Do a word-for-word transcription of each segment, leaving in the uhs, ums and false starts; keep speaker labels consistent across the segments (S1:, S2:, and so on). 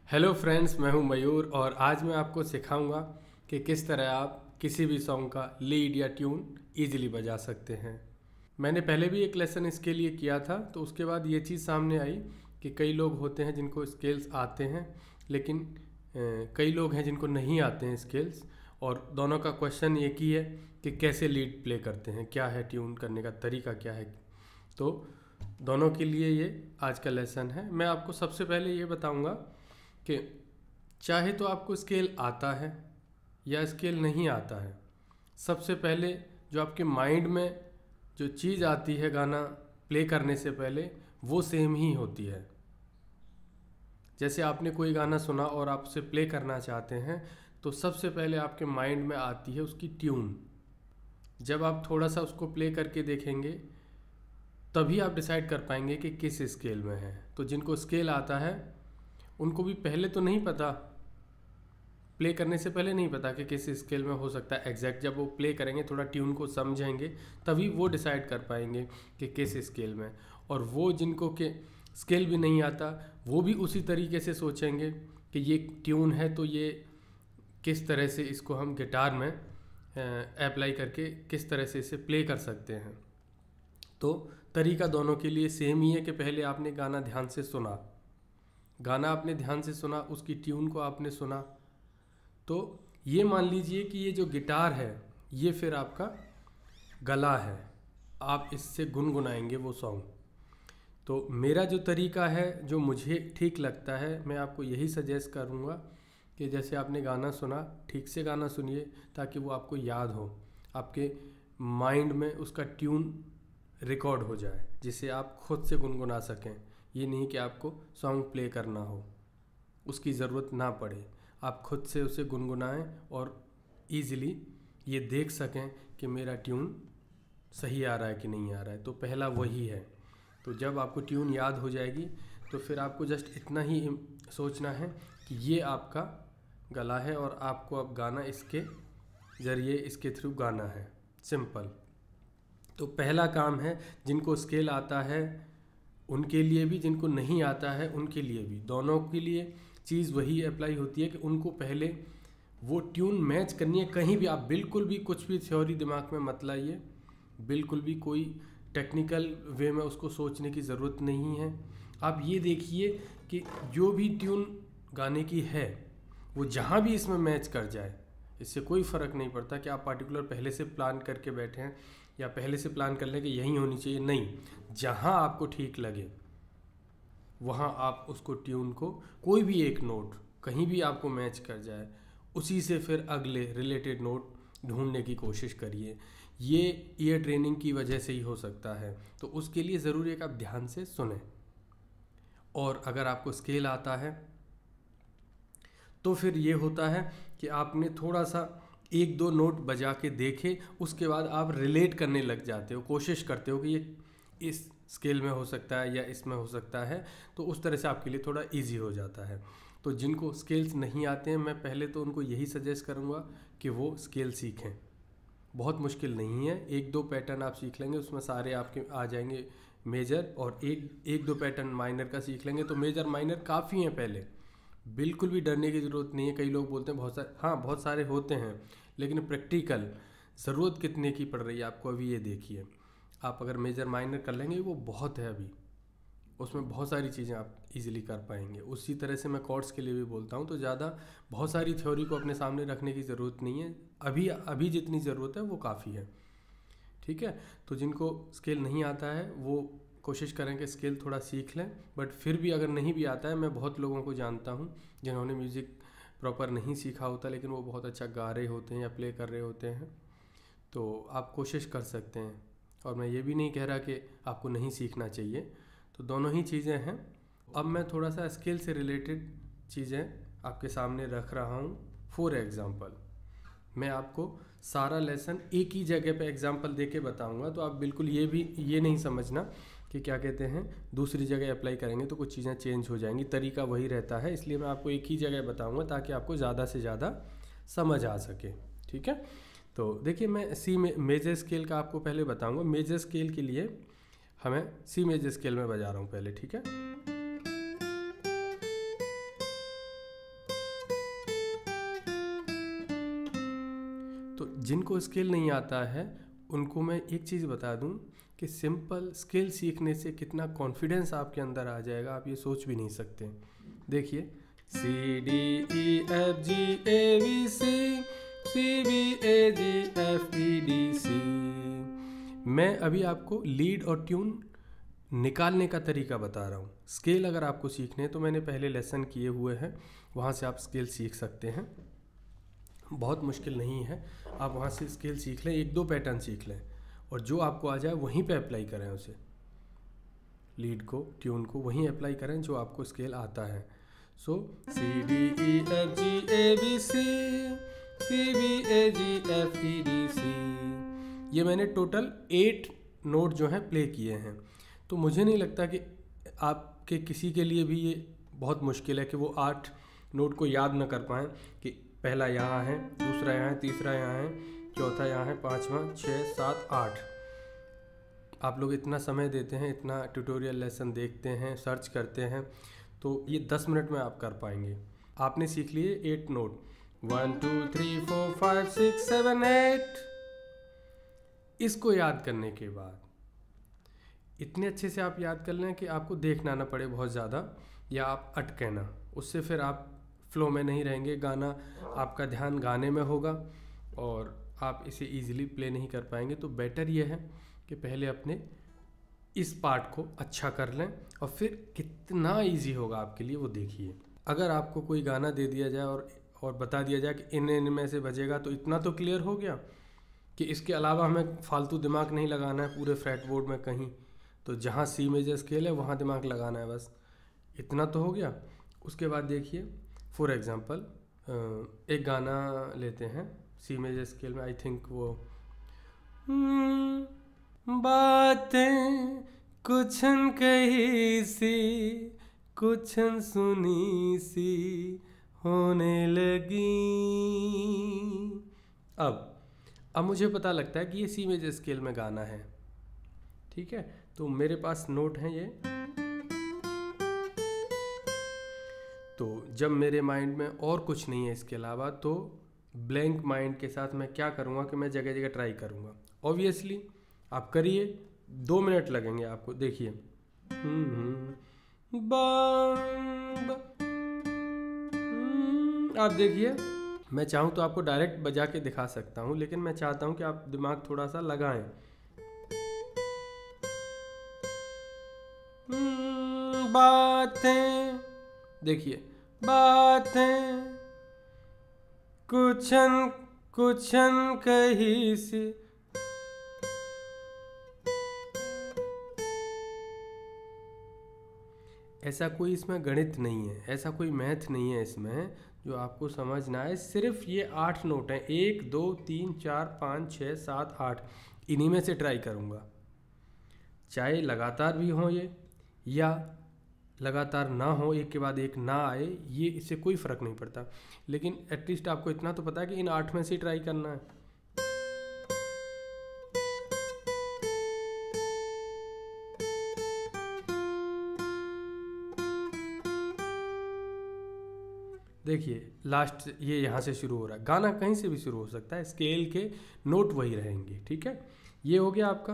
S1: Hello friends, मैं हूं मयूर और आज मैं आपको सिखाऊंगा कि किस तरह आप किसी भी सॉन्ग का लीड या ट्यून इजीली बजा सकते हैं। मैंने पहले भी एक लेसन इसके लिए किया था, तो उसके बाद ये चीज़ सामने आई कि कई लोग होते हैं जिनको स्केल्स आते हैं, लेकिन अ, कई लोग हैं जिनको नहीं आते हैं स्केल्स, और दोनों का क्वेश्चन एक ही है कि कैसे लीड प्ले करते हैं, क्या है ट्यून करने का तरीका क्या है। तो दोनों के लिए ये आज का लेसन है। मैं आपको सबसे पहले ये बताऊंगा कि चाहे तो आपको स्केल आता है या स्केल नहीं आता है, सबसे पहले जो आपके माइंड में जो चीज़ आती है गाना प्ले करने से पहले, वो सेम ही होती है। जैसे आपने कोई गाना सुना और आप उसे प्ले करना चाहते हैं, तो सबसे पहले आपके माइंड में आती है उसकी ट्यून। जब आप थोड़ा सा उसको प्ले करके देखेंगे, तभी आप डिसाइड कर पाएंगे कि किस स्केल में है। तो जिनको स्केल आता है उनको भी पहले तो नहीं पता, प्ले करने से पहले नहीं पता कि किस स्केल में हो सकता है एग्जैक्ट। जब वो प्ले करेंगे, थोड़ा ट्यून को समझेंगे, तभी वो डिसाइड कर पाएंगे कि किस स्केल में। और वो जिनको के स्केल भी नहीं आता, वो भी उसी तरीके से सोचेंगे कि ये ट्यून है तो ये किस तरह से इसको हम गिटार में अप्लाई करके किस तरह से इसे प्ले कर सकते हैं। तो तरीका दोनों के लिए सेम ही है कि पहले आपने गाना ध्यान से सुना, गाना आपने ध्यान से सुना, उसकी ट्यून को आपने सुना। तो ये मान लीजिए कि ये जो गिटार है ये फिर आपका गला है, आप इससे गुनगुनाएंगे वो सॉन्ग। तो मेरा जो तरीका है, जो मुझे ठीक लगता है, मैं आपको यही सजेस्ट करूँगा कि जैसे आपने गाना सुना, ठीक से गाना सुनिए ताकि वो आपको याद हो, आपके माइंड में उसका ट्यून रिकॉर्ड हो जाए, जिसे आप खुद से गुनगुना सकें। ये नहीं कि आपको सॉन्ग प्ले करना हो, उसकी ज़रूरत ना पड़े, आप खुद से उसे गुनगुनाएं और इजीली ये देख सकें कि मेरा ट्यून सही आ रहा है कि नहीं आ रहा है। तो पहला वही है। तो जब आपको ट्यून याद हो जाएगी, तो फिर आपको जस्ट इतना ही सोचना है कि ये आपका गला है और आपको अब गाना इसके ज़रिए, इसके थ्रू गाना है। सिंपल। तो पहला काम है, जिनको स्केल आता है उनके लिए भी, जिनको नहीं आता है उनके लिए भी, दोनों के लिए चीज़ वही अप्लाई होती है कि उनको पहले वो ट्यून मैच करनी है। कहीं भी आप बिल्कुल भी कुछ भी थ्योरी दिमाग में मत लाइए, बिल्कुल भी कोई टेक्निकल वे में उसको सोचने की ज़रूरत नहीं है। आप ये देखिए कि जो भी ट्यून गाने की है वो जहाँ भी इसमें मैच कर जाए, इससे कोई फ़र्क नहीं पड़ता कि आप पार्टिकुलर पहले से प्लान करके बैठे हैं या पहले से प्लान कर लें कि यही होनी चाहिए। नहीं, जहाँ आपको ठीक लगे वहाँ आप उसको ट्यून को, कोई भी एक नोट कहीं भी आपको मैच कर जाए, उसी से फिर अगले रिलेटेड नोट ढूंढने की कोशिश करिए। ये ईयर ट्रेनिंग की वजह से ही हो सकता है। तो उसके लिए ज़रूरी है कि आप ध्यान से सुने। और अगर आपको स्केल आता है तो फिर ये होता है कि आपने थोड़ा सा एक दो नोट बजा के देखे, उसके बाद आप रिलेट करने लग जाते हो, कोशिश करते हो कि ये इस स्केल में हो सकता है या इसमें हो सकता है। तो उस तरह से आपके लिए थोड़ा इजी हो जाता है। तो जिनको स्केल्स नहीं आते हैं, मैं पहले तो उनको यही सजेस्ट करूँगा कि वो स्केल सीखें। बहुत मुश्किल नहीं है, एक दो पैटर्न आप सीख लेंगे, उसमें सारे आपके आ जाएंगे मेजर, और एक एक दो पैटर्न माइनर का सीख लेंगे तो मेजर माइनर काफ़ी हैं। पहले बिल्कुल भी डरने की ज़रूरत नहीं है। कई लोग बोलते हैं बहुत सारे, हाँ बहुत सारे होते हैं, लेकिन प्रैक्टिकल ज़रूरत कितने की पड़ रही है आपको, अभी ये देखिए। आप अगर मेजर माइनर कर लेंगे वो बहुत है, अभी उसमें बहुत सारी चीज़ें आप इजीली कर पाएंगे। उसी तरह से मैं कॉर्ड्स के लिए भी बोलता हूँ, तो ज़्यादा बहुत सारी थ्योरी को अपने सामने रखने की ज़रूरत नहीं है। अभी अभी जितनी ज़रूरत है वो काफ़ी है, ठीक है। तो जिनको स्केल नहीं आता है वो कोशिश करें कि स्केल थोड़ा सीख लें। बट फिर भी अगर नहीं भी आता है, मैं बहुत लोगों को जानता हूँ जिन्होंने म्यूज़िक प्रॉपर नहीं सीखा होता, लेकिन वो बहुत अच्छा गा रहे होते हैं या प्ले कर रहे होते हैं। तो आप कोशिश कर सकते हैं, और मैं ये भी नहीं कह रहा कि आपको नहीं सीखना चाहिए। तो दोनों ही चीज़ें हैं। अब मैं थोड़ा सा स्केल से रिलेटेड चीज़ें आपके सामने रख रहा हूँ। फॉर एग्ज़ाम्पल, मैं आपको सारा लेसन एक ही जगह पे एग्जांपल देके बताऊंगा, तो आप बिल्कुल ये भी ये नहीं समझना कि क्या कहते हैं दूसरी जगह अप्लाई करेंगे तो कुछ चीज़ें चेंज हो जाएंगी। तरीका वही रहता है, इसलिए मैं आपको एक ही जगह बताऊंगा ताकि आपको ज़्यादा से ज़्यादा समझ आ सके, ठीक है। तो देखिए, मैं सी में मेजर स्केल का आपको पहले बताऊँगा। मेजर स्केल के लिए हमें सी मेजर स्केल में बजा रहा हूँ पहले, ठीक है। जिनको स्केल नहीं आता है उनको मैं एक चीज़ बता दूं कि सिंपल स्केल सीखने से कितना कॉन्फिडेंस आपके अंदर आ जाएगा, आप ये सोच भी नहीं सकते। देखिए, C D E F G A B C, C B A G F E D C. मैं अभी आपको लीड और ट्यून निकालने का तरीका बता रहा हूँ। स्केल अगर आपको सीखने हैं तो मैंने पहले लेसन किए हुए हैं, वहाँ से आप स्केल सीख सकते हैं। बहुत मुश्किल नहीं है, आप वहाँ से स्केल सीख लें, एक दो पैटर्न सीख लें और जो आपको आ जाए वहीं पे अप्लाई करें उसे, लीड को ट्यून को वहीं अप्लाई करें जो आपको स्केल आता है। So C D E F G A B C, C B A G F E D C, ये मैंने टोटल एट नोट जो हैं प्ले किए हैं। तो मुझे नहीं लगता कि आपके किसी के लिए भी ये बहुत मुश्किल है कि वो आठ नोट को याद ना कर पाएँ कि पहला यहाँ है, दूसरा यहाँ है, तीसरा यहाँ है, चौथा यहाँ है, पाँचवा, छः, सात, आठ। आप लोग इतना समय देते हैं, इतना ट्यूटोरियल लेसन देखते हैं, सर्च करते हैं, तो ये दस मिनट में आप कर पाएंगे। आपने सीख लिए eight note, one two three four five six seven eight. इसको याद करने के बाद इतने अच्छे से आप याद कर लें कि आपको देखना ना पड़े बहुत ज़्यादा या आप अटके ना, उससे फिर आप फ्लो में नहीं रहेंगे, गाना आपका ध्यान गाने में होगा और आप इसे इजीली प्ले नहीं कर पाएंगे। तो बेटर ये है कि पहले अपने इस पार्ट को अच्छा कर लें और फिर कितना इजी होगा आपके लिए वो देखिए। अगर आपको कोई गाना दे दिया जाए और और बता दिया जाए कि इन इन में से बजेगा, तो इतना तो क्लियर हो गया कि इसके अलावा हमें फालतू दिमाग नहीं लगाना है पूरे फ्रेट बोर्ड में कहीं, तो जहाँ सी मेजर स्केल है वहाँ दिमाग लगाना है, बस इतना तो हो गया। उसके बाद देखिए, फॉर एग्ज़ाम्पल एक गाना लेते हैं सी मेजर स्केल में, आई थिंक वो बातें कुछ कही सी कुछ सुनी सी होने लगी। अब अब मुझे पता लगता है कि ये सी मेजर स्केल में गाना है, ठीक है। तो मेरे पास नोट हैं ये, तो जब मेरे माइंड में और कुछ नहीं है इसके अलावा, तो ब्लैंक माइंड के साथ मैं क्या करूँगा कि मैं जगह जगह ट्राई करूँगा। ऑब्वियसली आप करिए, दो मिनट लगेंगे आपको। देखिए, आप देखिए, मैं चाहूँ तो आपको डायरेक्ट बजा के दिखा सकता हूँ, लेकिन मैं चाहता हूँ कि आप दिमाग थोड़ा सा लगाएं। बातें, देखिए, बातें कुछन कुछन कही सी, ऐसा कोई इसमें गणित नहीं है, ऐसा कोई मैथ नहीं है इसमें जो आपको समझ ना आए। सिर्फ ये आठ नोट हैं, एक दो तीन चार पाँच छः सात आठ, इन्हीं में से ट्राई करूँगा। चाहे लगातार भी हो ये या लगातार ना हो, एक के बाद एक ना आए, ये इससे कोई फ़र्क नहीं पड़ता, लेकिन एटलीस्ट आपको इतना तो पता है कि इन आठ में से ट्राई करना है। देखिए, लास्ट ये यहाँ से शुरू हो रहा है, गाना कहीं से भी शुरू हो सकता है, स्केल के नोट वही रहेंगे, ठीक है। ये हो गया आपका।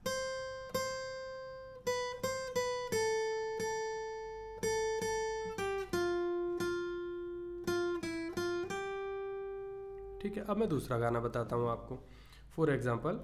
S1: ठीक है, अब मैं दूसरा गाना बताता हूँ आपको। फॉर एग्जाम्पल,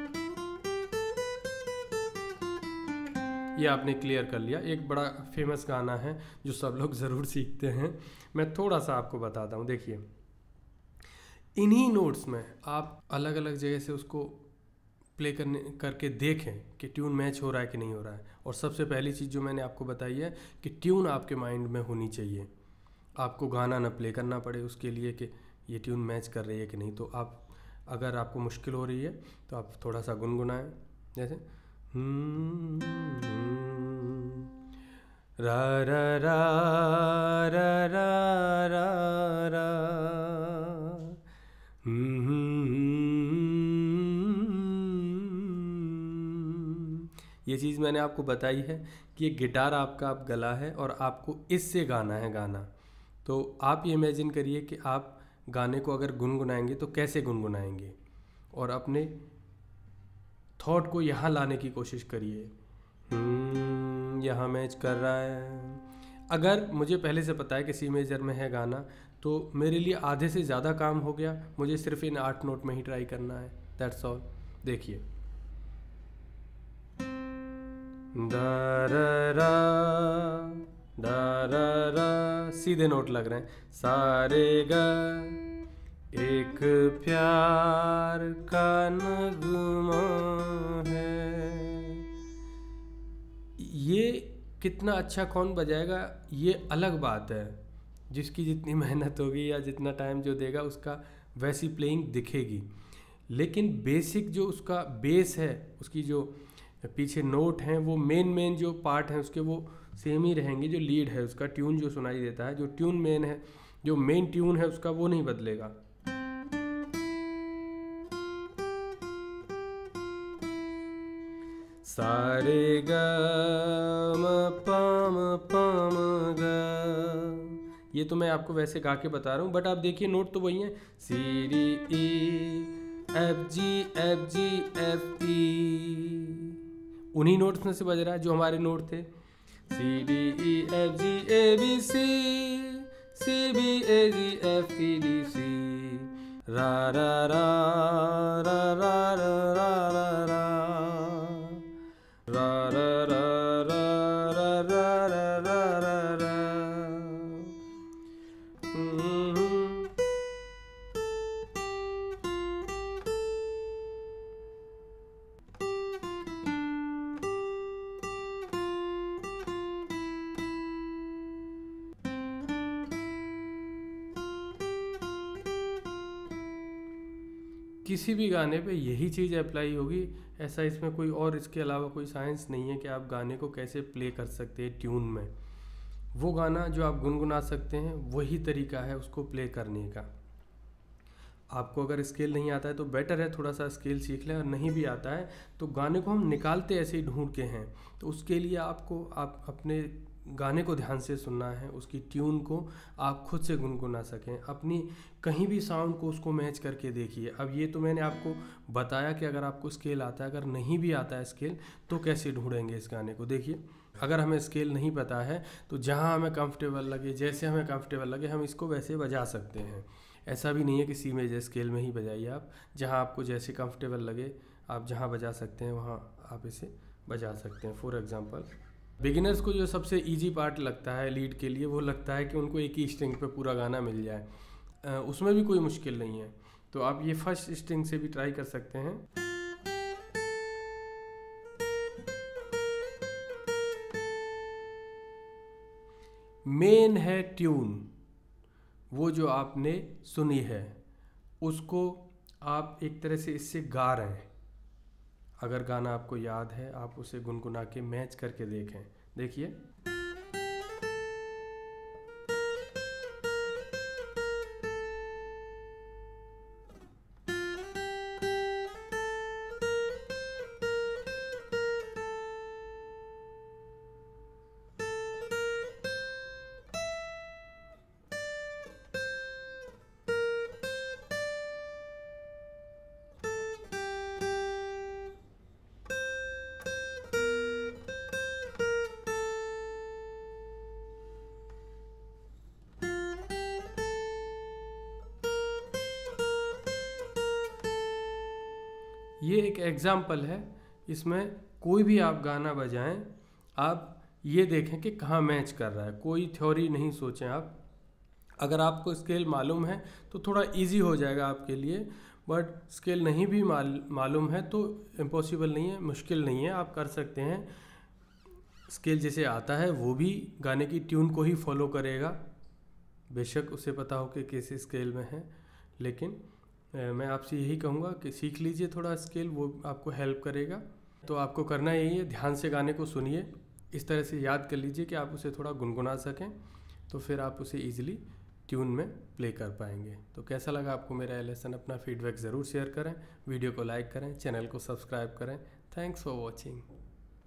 S1: ये आपने क्लियर कर लिया, एक बड़ा फेमस गाना है जो सब लोग ज़रूर सीखते हैं। मैं थोड़ा सा आपको बताता हूँ। देखिए, इन्हीं नोट्स में आप अलग अलग जगह से उसको प्ले करने करके देखें कि ट्यून मैच हो रहा है कि नहीं हो रहा है। और सबसे पहली चीज़ जो मैंने आपको बताई है कि ट्यून आपके माइंड में होनी चाहिए, आपको गाना ना प्ले करना पड़े उसके लिए कि ये ट्यून मैच कर रही है कि नहीं। तो आप, अगर आपको मुश्किल हो रही है तो आप थोड़ा सा गुनगुनाएं, जैसे रा रा रा रा रा रा रा, ये चीज़ मैंने आपको बताई है कि ये गिटार आपका आप गला है और आपको इससे गाना है गाना। तो आप ये इमेजिन करिए कि आप गाने को अगर गुनगुनाएंगे तो कैसे गुनगुनाएंगे। और अपने थॉट को यहाँ लाने की कोशिश करिए। यहाँ मैच कर रहा है। अगर मुझे पहले से पता है कि सी मेजर में है गाना, तो मेरे लिए आधे से ज़्यादा काम हो गया। मुझे सिर्फ इन आठ नोट में ही ट्राई करना है, दैट्स ऑल। देखिए, दा रा रा दा रा रा, सीधे नोट लग रहे हैं। सारे गा, एक प्यार का नगमा है। ये कितना अच्छा कौन बजाएगा ये अलग बात है। जिसकी जितनी मेहनत होगी या जितना टाइम जो देगा उसका वैसी प्लेइंग दिखेगी, लेकिन बेसिक जो उसका बेस है, उसकी जो पीछे नोट हैं, वो मेन मेन जो पार्ट हैं उसके वो सेम ही रहेंगे। जो लीड है उसका ट्यून जो सुनाई देता है, जो ट्यून मेन है, जो मेन ट्यून है उसका, वो नहीं बदलेगा। सारे गा म पा म पा म गा, ये तो मैं आपको वैसे गा के बता रहा हूँ, बट आप देखिए नोट तो वही है। C D E F G F G F E, उन्हीं नोट्स में से बज रहा है जो हमारे नोट थे। C D E F G A B C, C B A G F E D C, रा रा रा रा रा रा रा रा रा रा रा रा रा रा रा रा रा रा। किसी भी गाने पे यही चीज़ अप्लाई होगी, ऐसा इसमें कोई और इसके अलावा कोई साइंस नहीं है कि आप गाने को कैसे प्ले कर सकते हैं ट्यून में। वो गाना जो आप गुनगुना सकते हैं वही तरीका है उसको प्ले करने का। आपको अगर स्केल नहीं आता है तो बेटर है थोड़ा सा स्केल सीख लें, और नहीं भी आता है तो गाने को हम निकालते ऐसे ही ढूंढ के हैं। तो उसके लिए आपको आप अपने गाने को ध्यान से सुनना है, उसकी ट्यून को आप खुद से गुनगुना सकें, अपनी कहीं भी साउंड को उसको मैच करके देखिए। अब ये तो मैंने आपको बताया कि अगर आपको स्केल आता है, अगर नहीं भी आता है स्केल तो कैसे ढूंढेंगे इस गाने को। देखिए, अगर हमें स्केल नहीं पता है तो जहाँ हमें कंफर्टेबल लगे, जैसे हमें कंफर्टेबल लगे, हम इसको वैसे बजा सकते हैं। ऐसा भी नहीं है कि सी मेजर स्केल में ही बजाइए, आप जहाँ आपको जैसे कंफर्टेबल लगे आप जहाँ बजा सकते हैं वहाँ आप इसे बजा सकते हैं। फॉर एग्जांपल, बिगिनर्स को जो सबसे इजी पार्ट लगता है लीड के लिए, वो लगता है कि उनको एक ही स्ट्रिंग पे पूरा गाना मिल जाए। उसमें भी कोई मुश्किल नहीं है, तो आप ये फर्स्ट स्ट्रिंग से भी ट्राई कर सकते हैं। मेन है ट्यून, वो जो आपने सुनी है उसको आप एक तरह से इससे गा रहे हैं। अगर गाना आपको याद है आप उसे गुनगुना के मैच करके देखें। देखिए, ये एक एग्जाम्पल है। इसमें कोई भी आप गाना बजाएं, आप ये देखें कि कहाँ मैच कर रहा है, कोई थ्योरी नहीं सोचें आप। अगर आपको स्केल मालूम है तो थोड़ा इजी हो जाएगा आपके लिए, बट स्केल नहीं भी माल, मालूम है तो इम्पॉसिबल नहीं है, मुश्किल नहीं है, आप कर सकते हैं। स्केल जैसे आता है वो भी गाने की ट्यून को ही फॉलो करेगा, बेशक उसे पता हो कि किस स्केल में है। लेकिन मैं आपसे यही कहूँगा कि सीख लीजिए थोड़ा स्केल, वो आपको हेल्प करेगा। तो आपको करना यही है, ध्यान से गाने को सुनिए, इस तरह से याद कर लीजिए कि आप उसे थोड़ा गुनगुना सकें, तो फिर आप उसे ईजिली ट्यून में प्ले कर पाएंगे। तो कैसा लगा आपको मेरा लेसन? अपना फीडबैक ज़रूर शेयर करें, वीडियो को लाइक करें, चैनल को सब्सक्राइब करें। Thanks for watching.